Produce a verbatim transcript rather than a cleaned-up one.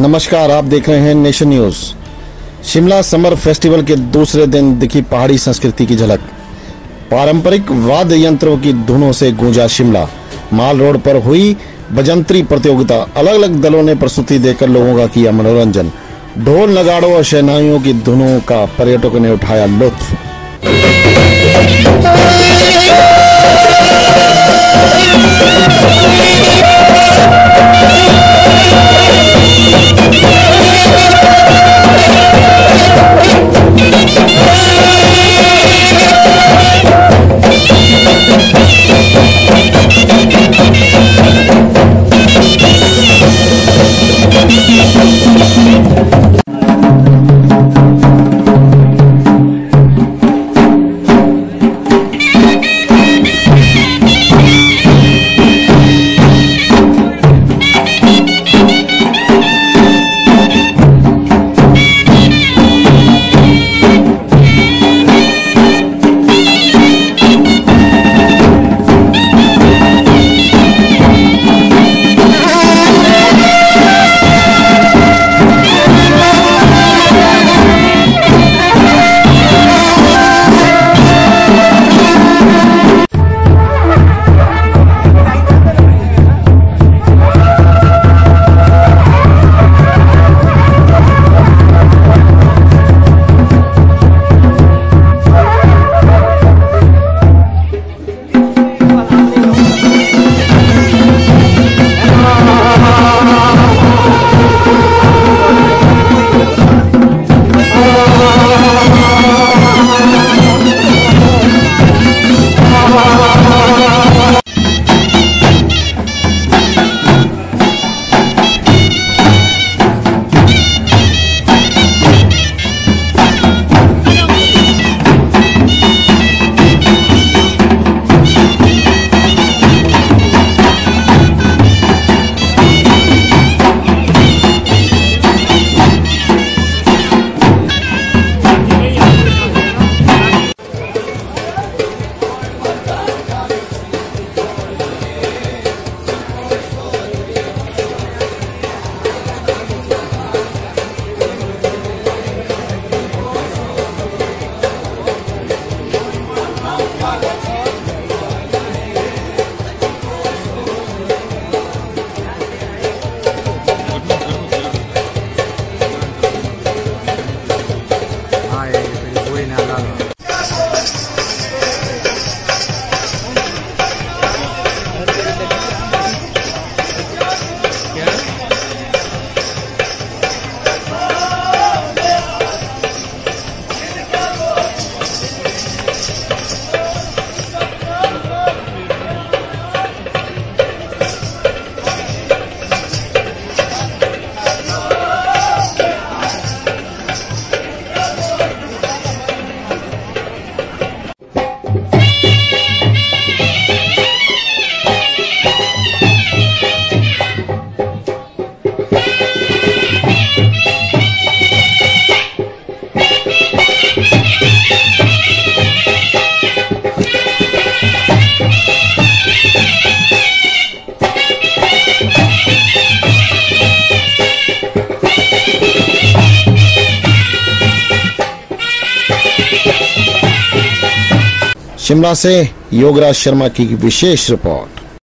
नमस्कार, आप देख रहे हैं Nation News. Shimla summer festival के दूसरे दिन दिखी पहाड़ी संस्कृति की झलक। पारंपरिक वाद्य यंत्रों की धुनों से गूंजा शिमला। माल रोड पर हुई बजंतरी प्रतियोगिता। अलग अलग दलों ने प्रस्तुति देकर लोगों का किया मनोरंजन। ढोल नगाड़ों और शहनाइयों की धुनों का पर्यटकों ने उठाया लुत्फ। शिमला से योगराज शर्मा की विशेष रिपोर्ट।